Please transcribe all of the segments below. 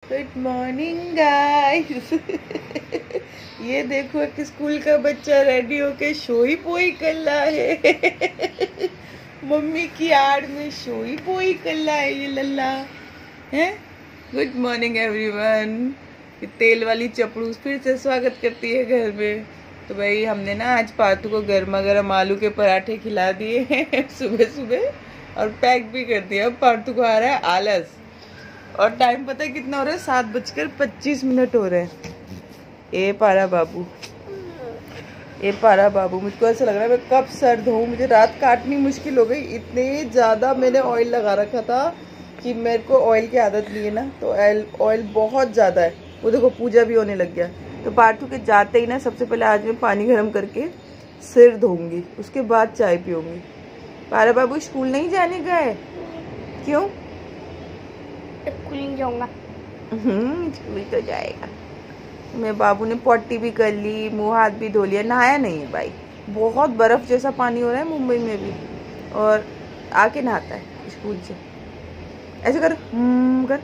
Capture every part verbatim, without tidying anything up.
Good morning guys. ये देखो कि स्कूल का बच्चा रेडी होके शोई पोई कर रहा है। मम्मी की आड़ में शोई पोई कर रहा है ये लल्ला है। Good morning everyone. तेल वाली चपड़ूस फिर से स्वागत करती है घर में। तो भाई हमने ना आज पातू को गर्मा गर्म आलू के पराठे खिला दिए हैं सुबह सुबह और पैक भी कर दिया। अब पातू को आ रहा है आलस और टाइम पता है कितना हो रहा है, सात बजकर पच्चीस मिनट हो रहे हैं। ए पारा बाबू, ए पारा बाबू, मुझको ऐसा लग रहा है मैं कब सर धोऊं। मुझे रात काटनी मुश्किल हो गई, इतने ज़्यादा मैंने ऑयल लगा रखा था कि मेरे को ऑयल की आदत नहीं है ना, तो ऑयल ऑयल बहुत ज़्यादा है। वो देखो पूजा भी होने लग गया। तो पार्थू के जाते ही ना सबसे पहले आज मैं पानी गर्म करके सिर धोऊंगी, उसके बाद चाय पीऊंगी। पारा बाबू स्कूल नहीं जाने गए? क्यों? स्कूल नहीं जाऊंगा। हम्म स्कूल तो जाएगा। मेरे बाबू ने पॉटी भी कर ली, मुंह हाथ भी धो लिया, नहाया नहीं है भाई। बहुत बर्फ जैसा पानी हो रहा है मुंबई में भी, और आके नहाता है स्कूल से। ऐसे कर हम्म कर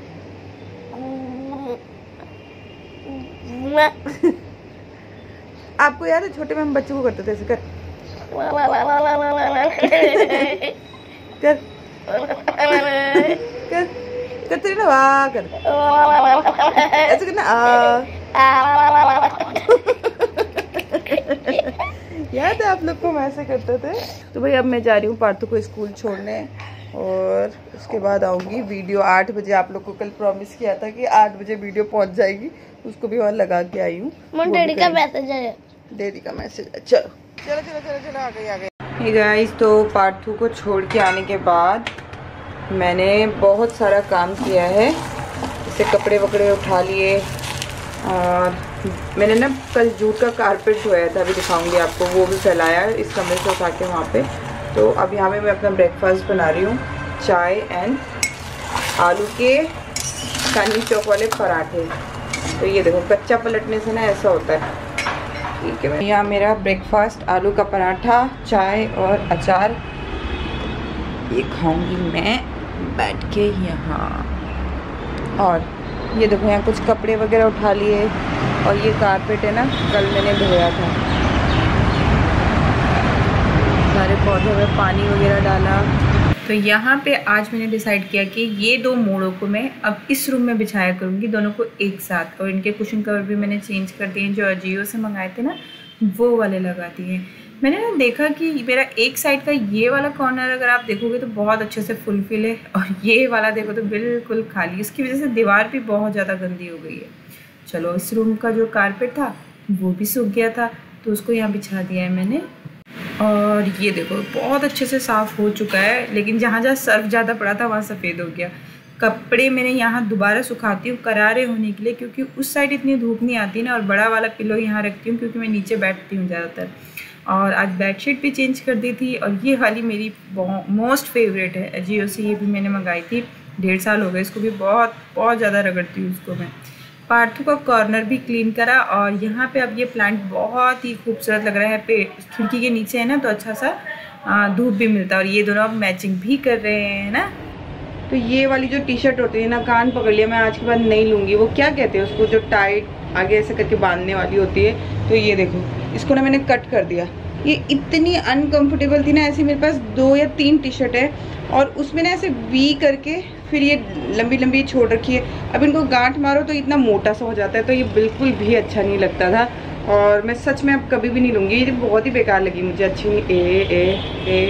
आपको याद है छोटे में हम बच्चों को करते थे ऐसे कर कर कर करते ना वाह कर ऐसे करना आ याद है आप लोग को हम ऐसे करते थे। तो भाई अब मैं जा रही हूँ पार्थू को स्कूल छोड़ने और उसके बाद आऊँगी। वीडियो आठ बजे आप लोग को कल प्रॉमिस किया था कि आठ बजे वीडियो पहुँच जाएगी, उसको भी और लगा के आई हूँ। डैडी का मैसेज है, डैडी का मैसेज है। चलो चलो चलो चलो चलो आ गई आ गई। हे गाइस, तो पार्थू को छोड़ के आने के बाद मैंने बहुत सारा काम किया है। जैसे कपड़े वकड़े उठा लिए और मैंने ना कल जूट का कारपेट धोया था, अभी दिखाऊंगी आपको, वो भी फैलाया इस कमरे से उठा के वहाँ पे। तो अब यहाँ पे मैं अपना ब्रेकफास्ट बना रही हूँ, चाय एंड आलू के चांदनी चौक वाले पराठे। तो ये देखो कच्चा पलटने से ना ऐसा होता है। ठीक है, यहाँ मेरा ब्रेकफास्ट आलू का पराठा, चाय और अचार, ये खाऊंगी मैं बैठ के यहाँ। और ये देखो यहाँ कुछ कपड़े वगैरह उठा लिए और ये कारपेट है ना कल मैंने धोया था। सारे पौधों में पानी वगैरह डाला। तो यहाँ पे आज मैंने डिसाइड किया कि ये दो मोड़ों को मैं अब इस रूम में बिछाया करूँगी, दोनों को एक साथ। और इनके कुशन कवर भी मैंने चेंज कर दिए, जो अजियो से मंगाए थे ना वो वाले लगा दिए। मैंने ना देखा कि मेरा एक साइड का ये वाला कॉर्नर अगर आप देखोगे तो बहुत अच्छे से फुलफिल है, और ये वाला देखो तो बिल्कुल खाली। इसकी वजह से दीवार भी बहुत ज़्यादा गंदी हो गई है। चलो, इस रूम का जो कारपेट था वो भी सूख गया था तो उसको यहाँ बिछा दिया है मैंने। और ये देखो बहुत अच्छे से साफ़ हो चुका है, लेकिन जहाँ जहाँ सर्फ ज़्यादा पड़ा था वहाँ सफ़ेद हो गया। कपड़े मैंने यहाँ दोबारा सुखाती हूँ करारे होने के लिए, क्योंकि उस साइड इतनी धूप नहीं आती ना। और बड़ा वाला पिलो यहाँ रखती हूँ क्योंकि मैं नीचे बैठती हूँ ज़्यादातर। और आज बेडशीट भी चेंज कर दी थी। और ये वाली मेरी मोस्ट फेवरेट है अजियो से, ये भी मैंने मंगाई थी, डेढ़ साल हो गए इसको भी, बहुत बहुत ज़्यादा रगड़ती हूँ उसको मैं। पार्थू का कॉर्नर भी क्लीन करा और यहाँ पे अब ये प्लांट बहुत ही खूबसूरत लग रहा है। पे खिड़की के नीचे है ना तो अच्छा सा धूप भी मिलता है। और ये दोनों अब मैचिंग भी कर रहे हैं ना। तो ये वाली जो टी शर्ट होती है ना, कान पकड़ लिया, मैं आज के बाद नहीं लूँगी। वो क्या कहते हैं उसको, जो टाइट आगे ऐसे करके बांधने वाली होती है। तो ये देखो इसको ना मैंने कट कर दिया। ये इतनी अनकंफर्टेबल थी ना, ऐसी मेरे पास दो या तीन टी शर्ट है और उसमें ना ऐसे वी करके फिर ये लंबी लंबी छोड़ रखी है। अब इनको गांठ मारो तो इतना मोटा सा हो जाता है, तो ये बिल्कुल भी अच्छा नहीं लगता था। और मैं सच में अब कभी भी नहीं लूँगी, ये बहुत ही बेकार लगी मुझे, अच्छी नहीं। ए ए ए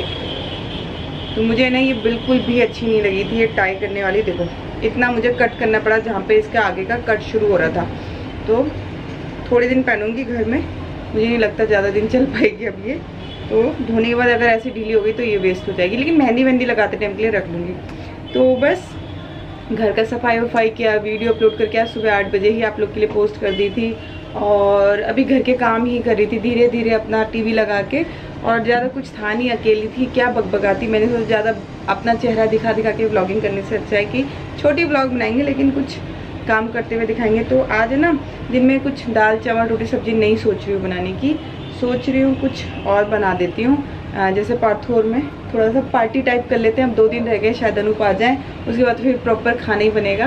तो मुझे ना ये बिल्कुल भी अच्छी नहीं लगी थी ये टाई करने वाली। देखो इतना मुझे कट करना पड़ा जहाँ पे इसके आगे का कट शुरू हो रहा था। तो थोड़े दिन पहनूंगी घर में, मुझे नहीं लगता ज़्यादा दिन चल पाएगी अब ये। तो धोने के बाद अगर ऐसी ढीली हो गई तो ये वेस्ट हो जाएगी, लेकिन मेहंदी वहंदी लगाते टाइम के लिए रख लूँगी। तो बस घर का सफाई वफाई किया, वीडियो अपलोड करके आज सुबह आठ बजे ही आप लोग के लिए पोस्ट कर दी थी। और अभी घर के काम ही कर रही थी धीरे धीरे अपना टीवी लगा के। और ज़्यादा कुछ था नहीं, अकेली थी, क्या बकबकाती। मैंने सोचा ज़्यादा अपना चेहरा दिखा दिखा के व्लॉगिंग करने से अच्छा है कि छोटी व्लॉग बनाएंगे लेकिन कुछ काम करते हुए दिखाएंगे। तो आज ना दिन में कुछ दाल चावल रोटी सब्जी नहीं सोच रही हूँ बनाने की, सोच रही हूँ कुछ और बना देती हूँ। जैसे पार्थू और में थोड़ा सा पार्टी टाइप कर लेते हैं। अब दो दिन रह गए, शायद अनूप आ जाए, उसके बाद फिर प्रॉपर खाना ही बनेगा।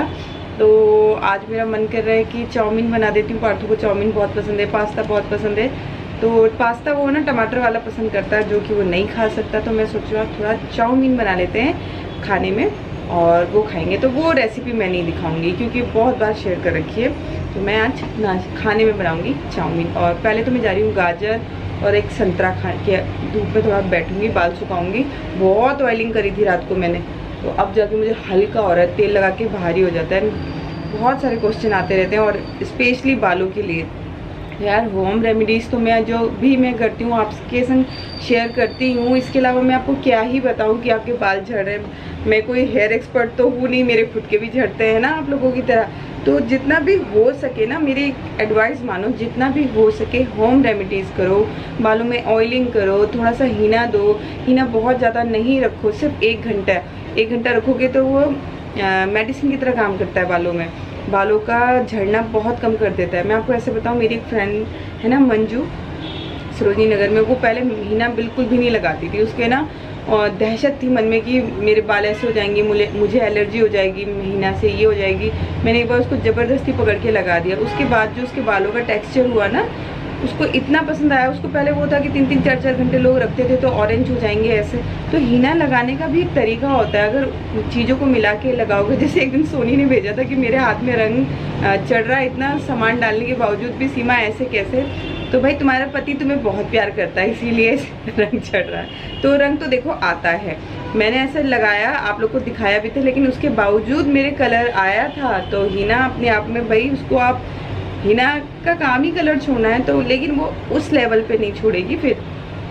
तो आज मेरा मन कर रहा है कि चाउमीन बना देती हूँ। पार्थू को चाउमीन बहुत पसंद है, पास्ता बहुत पसंद है। तो पास्ता वो ना टमाटर वाला पसंद करता है जो कि वो नहीं खा सकता, तो मैं सोच रहा हूँ थोड़ा चाउमीन बना लेते हैं खाने में और वो खाएंगे। तो वो रेसिपी मैं नहीं दिखाऊंगी क्योंकि बहुत बार शेयर कर रखी है। तो मैं आज ना खाने में बनाऊंगी चाउमीन। और पहले तो मैं जा रही हूँ गाजर और एक संतरा खा के धूप में थोड़ा बैठूंगी, बाल सुखाऊंगी। बहुत ऑयलिंग करी थी रात को मैंने, तो अब जाके मुझे हल्का हो रहा है, तेल लगा के भारी हो जाता है। बहुत सारे क्वेश्चन आते रहते हैं और स्पेशली बालों के लिए। यार होम रेमेडीज़ तो मैं जो भी मैं करती हूँ आपके संग शेयर करती हूँ, इसके अलावा मैं आपको क्या ही बताऊँ कि आपके बाल झड़ रहे हैं। मैं कोई हेयर एक्सपर्ट तो हूँ नहीं, मेरे खुद के भी झड़ते हैं ना आप लोगों की तरह। तो जितना भी हो सके ना, मेरी एडवाइस मानो, जितना भी हो सके होम रेमेडीज़ करो। बालों में ऑयलिंग करो, थोड़ा सा हीना दो। हीना बहुत ज़्यादा नहीं रखो, सिर्फ एक घंटा एक घंटा रखोगे तो वो मेडिसिन की तरह काम करता है बालों में। बालों का झड़ना बहुत कम कर देता है। मैं आपको ऐसे बताऊं, मेरी एक फ्रेंड है ना मंजू, सरोजनी नगर में, वो पहले हीना बिल्कुल भी नहीं लगाती थी। उसके ना और दहशत थी मन में कि मेरे बाल ऐसे हो जाएंगे, मुझे मुझे एलर्जी हो जाएगी हीना से, ये हो जाएगी। मैंने एक बार उसको ज़बरदस्ती पकड़ के लगा दिया। उसके बाद जो उसके बालों का टेक्सचर हुआ ना, उसको इतना पसंद आया। उसको पहले वो था कि तीन तीन चार चार घंटे लोग रखते थे तो ऑरेंज हो जाएंगे ऐसे। तो हीना लगाने का भी एक तरीका होता है, अगर चीज़ों को मिला के लगाओगे। जैसे एक दिन सोनी ने भेजा था कि मेरे हाथ में रंग चढ़ रहा है, इतना सामान डालने के बावजूद भी सीमा ऐसे कैसे। तो भाई तुम्हारा पति तुम्हें बहुत प्यार करता है, इसीलिए रंग चढ़ रहा है। तो रंग तो देखो आता है, मैंने ऐसे लगाया, आप लोग को दिखाया भी था, लेकिन उसके बावजूद मेरे कलर आया था। तो हीना अपने आप में भाई, उसको आप हीना का काम ही कलर छोड़ना है तो, लेकिन वो उस लेवल पे नहीं छोड़ेगी। फिर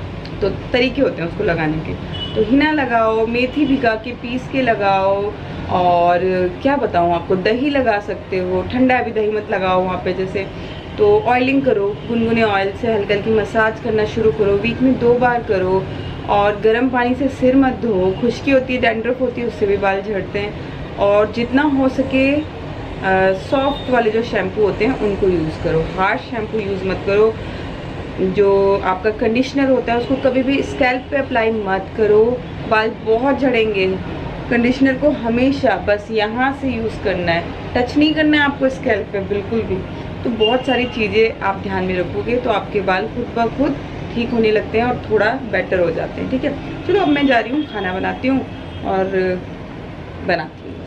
तो तरीके होते हैं उसको लगाने के। तो हीना लगाओ, मेथी भिगा के पीस के लगाओ, और क्या बताऊँ आपको, दही लगा सकते हो। ठंडा भी दही मत लगाओ वहाँ पे जैसे। तो ऑयलिंग करो, गुनगुने ऑयल से हल्की हल्की मसाज करना शुरू करो, वीक में दो बार करो। और गर्म पानी से सिर मत धो, खुश्की होती है, डैंड्रफ होती है, उससे भी बाल झड़ते हैं। और जितना हो सके सॉफ्ट uh, वाले जो शैम्पू होते हैं उनको यूज़ करो, हार्श शैम्पू यूज़ मत करो। जो आपका कंडीशनर होता है उसको कभी भी स्कैल्प पे अप्लाई मत करो, बाल बहुत झड़ेंगे। कंडीशनर को हमेशा बस यहाँ से यूज़ करना है, टच नहीं करना है आपको स्कैल्प पे बिल्कुल भी। तो बहुत सारी चीज़ें आप ध्यान में रखोगे तो आपके बाल खुद ब खुद ठीक होने लगते हैं और थोड़ा बेटर हो जाते हैं। ठीक है, चलो अब मैं जा रही हूँ, खाना बनाती हूँ और बनाती हूँ।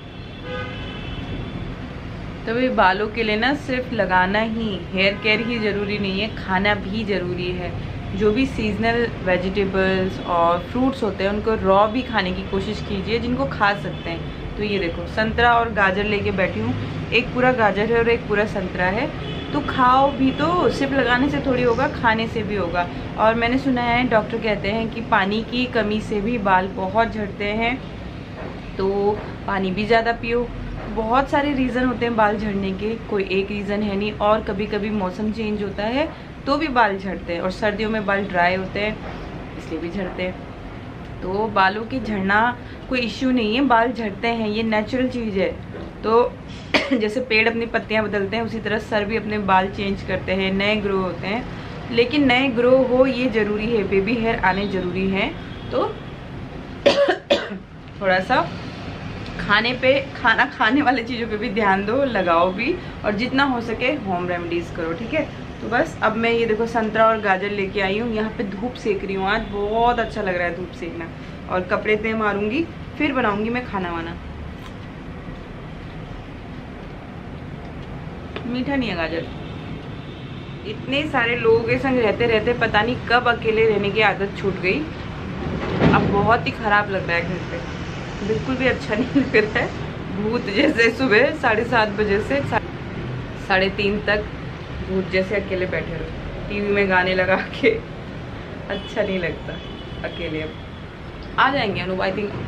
तो ये बालों के लिए ना सिर्फ लगाना ही, हेयर केयर ही ज़रूरी नहीं है, खाना भी ज़रूरी है। जो भी सीजनल वेजिटेबल्स और फ्रूट्स होते हैं उनको रॉ भी खाने की कोशिश कीजिए, जिनको खा सकते हैं। तो ये देखो संतरा और गाजर लेके बैठी हूँ, एक पूरा गाजर है और एक पूरा संतरा है। तो खाओ भी तो, सिर्फ लगाने से थोड़ी होगा, खाने से भी होगा। और मैंने सुना है डॉक्टर कहते हैं कि पानी की कमी से भी बाल बहुत झड़ते हैं, तो पानी भी ज़्यादा पियो। बहुत सारे रीज़न होते हैं बाल झड़ने के, कोई एक रीज़न है नहीं। और कभी कभी मौसम चेंज होता है तो भी बाल झड़ते हैं, और सर्दियों में बाल ड्राई होते हैं इसलिए भी झड़ते हैं। तो बालों की झड़ना कोई इश्यू नहीं है, बाल झड़ते हैं, ये नेचुरल चीज़ है। तो जैसे पेड़ अपनी पत्तियां बदलते हैं उसी तरह सर भी अपने बाल चेंज करते हैं, नए ग्रो होते हैं। लेकिन नए ग्रो हो ये ज़रूरी है, बेबी हेयर आने ज़रूरी हैं। तो थोड़ा सा खाने पे, खाना खाने वाले चीज़ों पे भी ध्यान दो, लगाओ भी, और जितना हो सके होम रेमेडीज़ करो। ठीक है, तो बस अब मैं ये देखो संतरा और गाजर लेके आई हूँ, यहाँ पे धूप सेक रही हूँ। आज बहुत अच्छा लग रहा है धूप सेकना। और कपड़े तय मारूंगी, फिर बनाऊंगी मैं खाना वाना। मीठा नहीं है गाजर। इतने सारे लोगों के संग रहते रहते पता नहीं कब अकेले रहने की आदत छूट गई। अब बहुत ही खराब लग रहा है घर पे, बिल्कुल भी अच्छा नहीं लग रहा है। भूत जैसे सुबह साढ़े सात बजे से साढ़े तीन तक भूत जैसे अकेले बैठे रहो, टीवी में गाने लगा के। अच्छा नहीं लगता अकेले। अब आ जाएंगे अनु, आई थिंक।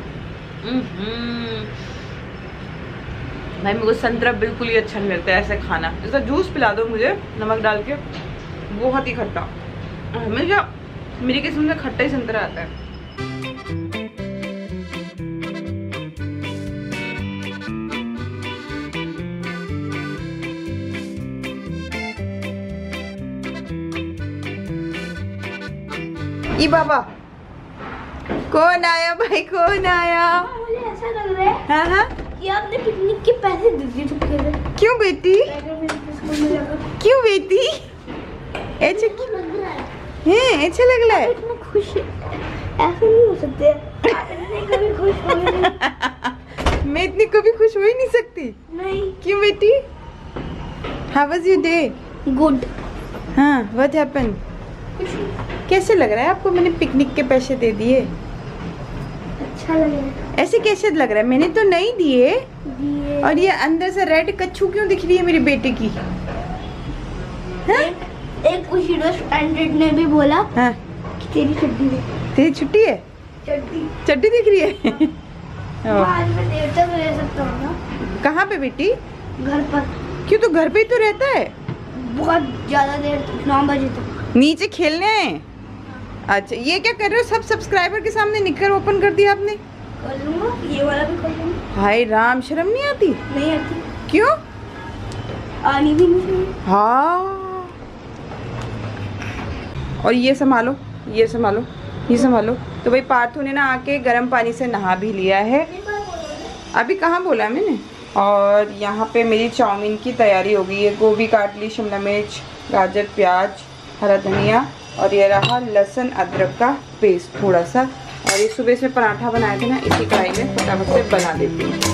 भाई मेरे को संतरा बिल्कुल ही अच्छा नहीं लगता है ऐसे खाना। जैसा जूस पिला दो मुझे नमक डाल के, बहुत ही खट्टा। हमेशा मेरी किस्म से खट्टा ही संतरा आता है। ई बाबा कौन आया भाई, कौन आया? मुझे ऐसा लग रहा है हाँ हाँ ये आपने पिकनिक के पैसे दे दिए चुपके से। क्यों बेटी? क्यों बेटी? ऐसे लग रहा है हैं? अच्छा लग रहा है? इतना खुश ऐसे नहीं हो सकते। इतने कभी खुश हो नहीं। मैं इतनी कभी खुश हो ही नहीं सकती। नहीं। क्यों बेटी? How was your day? Good. हाँ, what happened? कैसे लग रहा है आपको? मैंने पिकनिक के पैसे दे दिए। अच्छा लग रहा है। ऐसे कैसे लग रहा है? मैंने तो नहीं दिए। दिए। और ये अंदर से रेड कच्छू क्यों दिख रही है मेरी बेटे की? हाँ? एक, एक कुछ स्टैंडर्ड ने भी बोला हाँ? कि तेरी चड्डी है। तेरी छुट्टी है? चड्डी चड्डी दिख रही है? आज मैं देर तक रह सकता हूँ ना। कहाँ पे बेटी? घर पर। क्यों, तो घर पे ही तो रहता है। बहुत ज्यादा देर तक, नौ बजे तक। नीचे खेलने हैं? अच्छा, ये क्या कर रहे हो? सब सब्सक्राइबर के सामने निकर ओपन कर दिया आपने। कर लूँगा, ये वाला भी कर लूँगा। हाय राम, शर्म नहीं आती? नहीं आती। क्यों? आनी भी नहीं चाहिए। हाँ। और ये संभालो, ये संभालो, ये संभालो। तो भाई पार्थू ने ना आके गर्म पानी से नहा भी लिया है। अभी कहाँ बोला मैंने? और यहाँ पे मेरी चाउमीन की तैयारी हो गई है। गोभी काट ली, शिमला मिर्च, गाजर, प्याज, हरा धनिया, और ये रहा लहसुन अदरक का पेस्ट थोड़ा सा। और ये सुबह से पराठा बनाए थे ना, इसी कढ़ाई में फटाफट से बना देती हूँ।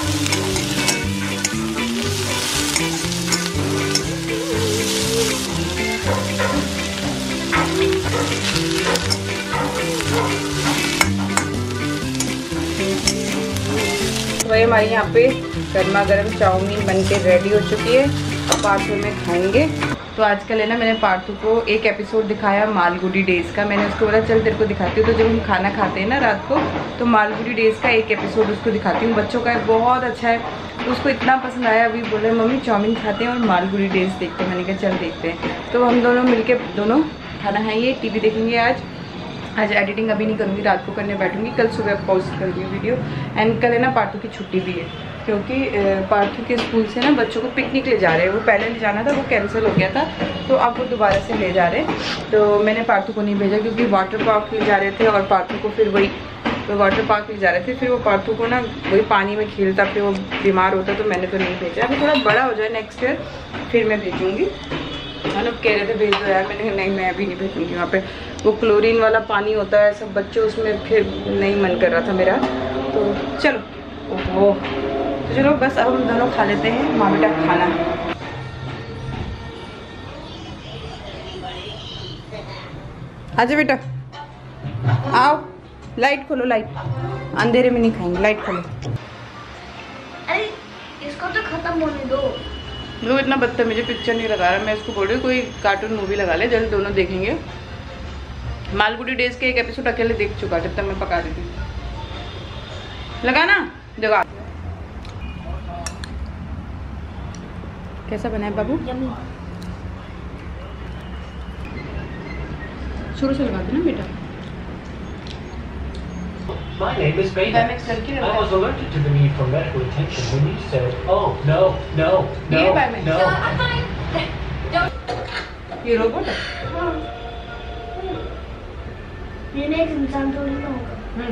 वही हमारे यहाँ पे गर्मा गर्म चाउमीन बन के रेडी हो चुकी है। पार्थू में खाएंगे। तो आजकल है ना, मैंने पार्थू को एक एपिसोड दिखाया मालगुडी डेज़ का। मैंने उसको बोला चल तेरे को दिखाती हूँ। तो जब हम खाना खाते हैं ना रात को, तो मालगुडी डेज़ का एक एपिसोड उसको दिखाती हूँ। बच्चों का बहुत अच्छा है, तो उसको इतना पसंद आया। अभी बोले मम्मी चाउमीन खाते हैं और मालगुडी डेज़ देखते हैं। मैंने कहा चल देखते हैं। तो हम दोनों मिल दोनों खाना खाएंगे, टी वी देखेंगे। आज आज एडिटिंग अभी नहीं करूँगी, रात को करने बैठूंगी। कल सुबह पोस्ट कर दूँगी वीडियो। एंड कल है ना पार्थू की छुट्टी भी है, क्योंकि पार्थू के स्कूल से ना बच्चों को पिकनिक ले जा रहे हैं। वो पहले ले जाना था, वो कैंसिल हो गया था, तो अब वो दोबारा से ले जा रहे हैं। तो मैंने पार्थू को नहीं भेजा, क्योंकि वाटर पार्क ले जा रहे थे और पार्थू को फिर वही तो वाटर पार्क ले जा रहे थे। फिर वो पार्थू को ना वही पानी में खेलता, फिर वो बीमार होता, तो मैंने तो नहीं भेजा। अभी थोड़ा बड़ा हो जाए नेक्स्ट ईयर फिर मैं भेजूँगी। हम लोग कह रहे थे भेज दो यार, मैंने कहा नहीं मैं अभी नहीं भेजूँगी। वहाँ पे वो क्लोरीन वाला पानी होता है, सब बच्चे उसमें, फिर नहीं मन कर रहा था मेरा। तो चलो ओहो, तो चलो बस अब हम दोनों खा लेते हैं माँ बेटा खाना। आजा बेटा, आओ, लाइट खोलो, लाइट। अंधेरे में नहीं खाएंगे, लाइट खोलो। अरे इसको तो खत्म होने दो। वो इतना बदतमीजी पिक्चर नहीं लगा रहा। मैं इसको बोल रही हूँ कोई कार्टून मूवी लगा ले, जल्द दोनों देखेंगे। मालगुडी डेज के एक एपिसोड अकेले देख चुका जब तक मैं पका रही थी। लगा ना, जगा। कैसा बना है बाबू? शुरू से लगा दो ना बेटा। My name is Maven. I was alerted to the need for medical attention when you said, "Oh no, no, no, no." ये रोबोट है? ये एक इंसान थोड़ी ना होगा।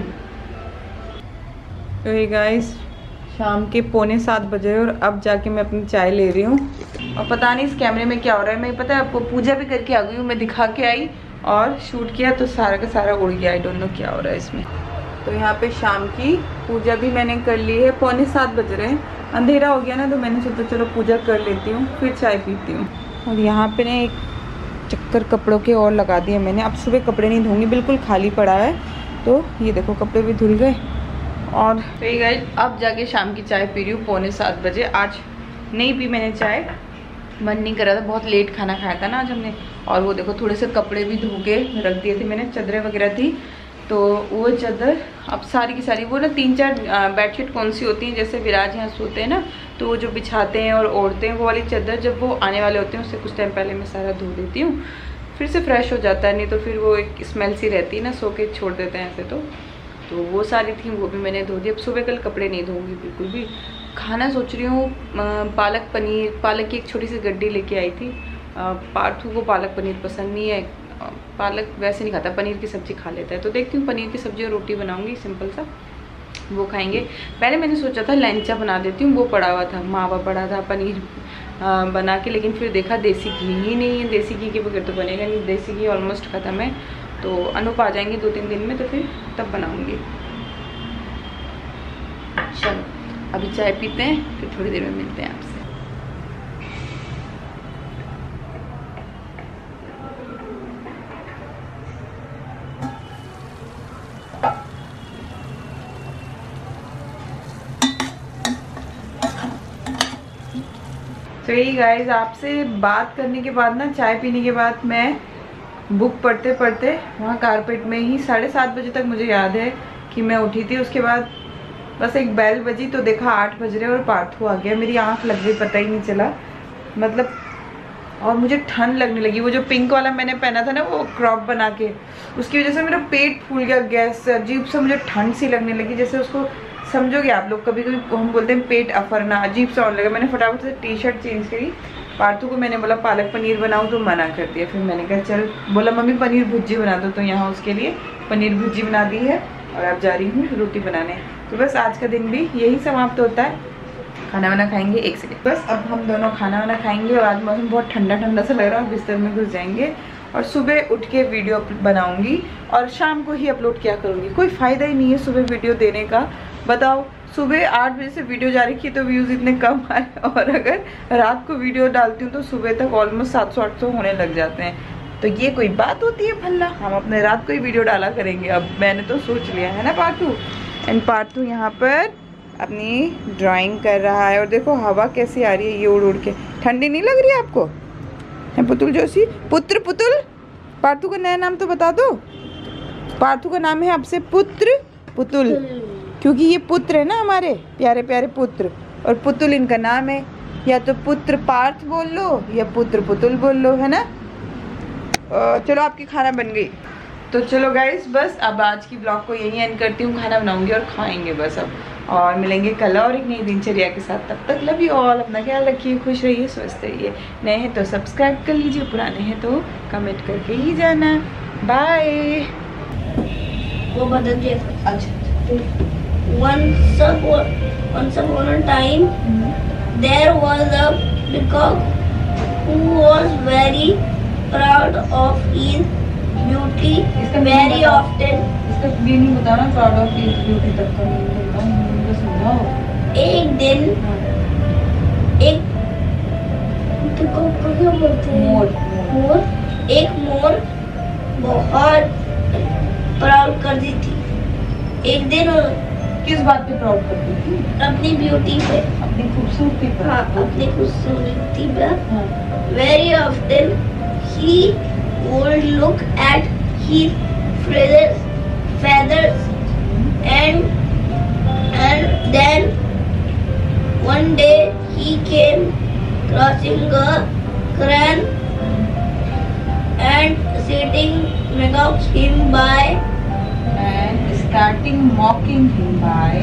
तो ये गाइस शाम के पौने सात बजे और अब जाके मैं अपनी चाय ले रही हूँ। और पता नहीं इस कैमरे में क्या हो रहा है। मैं पता है आपको पूजा भी करके आ गई हूँ। मैं दिखा के आई और शूट किया तो सारा का सारा उड़ गया। आई डोंट नो क्या हो रहा है इसमें। तो यहाँ पे शाम की पूजा भी मैंने कर ली है। पौने सात बज रहे हैं, अंधेरा हो गया ना, तो मैंने सोचा चलो पूजा कर लेती हूँ फिर चाय पीती हूँ। और यहाँ पे ना एक चक्कर कपड़ों के और लगा दिए मैंने। अब सुबह कपड़े नहीं धोंगी, बिल्कुल खाली पड़ा है। तो ये देखो कपड़े भी धुल गए। और तो ये गाइस अब जाके शाम की चाय पी रही हूँ पौने सात बजे। आज नहीं पी मैंने चाय, मन नहीं कर रहा था, बहुत लेट खाना खाया था ना आज हमने। और वो देखो थोड़े से कपड़े भी धो के रख दिए थे मैंने, चादरें वगैरह थी। तो वो चादर अब सारी की सारी, वो ना तीन चार बेडशीट कौन सी होती हैं, जैसे विराज यहाँ सोते हैं ना, तो वो जो बिछाते हैं और ओढ़ते हैं वो वाली चादर, जब वो आने वाले होते हैं उससे कुछ टाइम पहले मैं सारा धो देती हूँ, फिर से फ्रेश हो जाता है। नहीं तो फिर वो एक स्मेल सी रहती है ना, सो के छोड़ देते हैं ऐसे। तो तो वो सारी थी, वो भी मैंने धो दी। अब सुबह कल कपड़े नहीं धोऊंगी बिल्कुल भी। खाना सोच रही हूँ पालक पनीर, पालक की एक छोटी सी गड्डी लेके आई थी। पार्थू को पालक पनीर पसंद नहीं है, पालक वैसे नहीं खाता, पनीर की सब्ज़ी खा लेता है। तो देखती हूँ पनीर की सब्ज़ी और रोटी बनाऊंगी सिंपल सा। वो खाएंगे। पहले मैंने सोचा था लैंचा बना देती हूँ, वो पड़ा हुआ था, मावा पड़ा था पनीर आ, बना के, लेकिन फिर देखा देसी घी ही नहीं है, देसी घी के बगैर तो बनेगा नहीं, देसी घी ऑलमोस्ट ख़त्म है। तो अनूप आ जाएंगे दो तीन दिन में, तो फिर तब बनाऊँगी। चलो अभी चाय पीते हैं, फिर थोड़ी देर में मिलते हैं आपसे। तो यही गाइज, आपसे बात करने के बाद ना, चाय पीने के बाद मैं बुक पढ़ते पढ़ते वहाँ कारपेट में ही साढ़े सात बजे तक मुझे याद है कि मैं उठी थी। उसके बाद बस एक बेल बजी तो देखा आठ बज रहे और पार्थू आ गया, मेरी आंख लग गई, पता ही नहीं चला मतलब। और मुझे ठंड लगने लगी, वो जो पिंक वाला मैंने पहना था ना वो क्रॉप बना के, उसकी वजह से मेरा पेट फूल गया, गैस अजीब सा मुझे ठंड सी लगने लगी, जैसे उसको समझोगे आप लोग, कभी कभी हम बोलते हैं पेट अफरना, अजीब सा होने लगा। मैंने फटाफट से टी शर्ट चेंज करी, पार्थू को मैंने बोला पालक पनीर बनाऊँ तो मना कर दिया। फिर मैंने कहा चल, बोला मम्मी पनीर भुर्जी बना दो, तो यहाँ उसके लिए पनीर भुर्जी बना दी है और अब जा रही हूँ रोटी बनाने। तो बस आज का दिन भी यही समाप्त होता है, खाना वाना खाएंगे, एक सेकेंड बस, अब हम दोनों खाना वाना खाएंगे। और आज मौसम बहुत ठंडा ठंडा सा लग रहा है, बिस्तर में घुस जाएंगे और सुबह उठ के वीडियो बनाऊंगी और शाम को ही अपलोड किया करूँगी। कोई फ़ायदा ही नहीं है सुबह वीडियो देने का, बताओ। सुबह आठ बजे से वीडियो जा रही है तो व्यूज़ इतने कम आए, और अगर रात को वीडियो डालती हूँ तो सुबह तक ऑलमोस्ट सात सौ आठ सौ होने लग जाते हैं। तो ये कोई बात होती है भल्ला, हम अपने रात को ही वीडियो डाला करेंगे, अब मैंने तो सोच लिया है ना पार्थू। एंड पार्थू यहाँ पर अपनी ड्राइंग कर रहा है, और देखो हवा कैसी आ रही है, ये उड़ उड़ के। ठंडी नहीं लग रही है आपको? है पुतुल जोशी, पुत्र पुतुल, पार्थू का नया नाम तो बता दो। पार्थू का नाम है आपसे पुत्र पुतुल, क्योंकि ये पुत्र है ना हमारे प्यारे प्यारे पुत्र, और पुतुल इनका नाम है। या तो पुत्र पार्थ बोल लो या पुत्र पुतुल बोल लो, है ना। चलो आपकी खाना बन गई, तो चलो गाइस बस अब आज की ब्लॉग को यहीं एंड करती हूँ। खाना बनाऊंगी और खाएंगे बस अब, और मिलेंगे कल और एक नई दिनचर्या के साथ। तब तक लव यू ऑल, अपना ख्याल रखिए, खुश रहिए, स्वस्थ रहिए। नए हैं तो सब्सक्राइब कर लीजिए, पुराने हैं तो कमेंट करके ही जाना। बाय। वो बदल दिया। अच्छा, Once upon, once upon a time, there was a peacock who was very proud of his beauty. Very often. इसका भी नहीं बताना, proud of his beauty तक का नहीं बताना, समझाओ। एक दिन एक peacock को क्या बोलते हैं? मोर। मोर। एक मोर बहुत प्राउड कर दी थी। एक दिन किस बात पे प्राउड करती थी? अपनी ब्यूटी पे, अपनी खूबसूरती पर। हाँ, अपनी खूबसूरती पर। हाँ। Very often he would look at his feathers, feathers, and and then one day he came crossing a crane and sitting next him by. And starting mocking him by.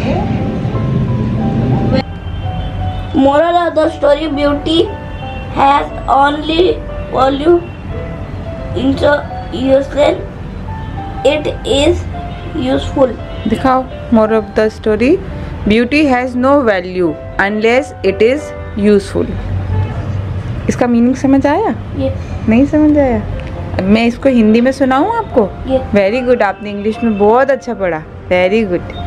Moral of the story: beauty has only value in so useless it is useful. दिखाओ moral of the story: beauty has no value unless it is useful. इसका meaning समझ आया? Yes. नहीं समझ आया? अब मैं इसको हिंदी में सुनाऊँ आपको? Yes. वेरी गुड, आपने इंग्लिश में बहुत अच्छा पढ़ा, वेरी गुड।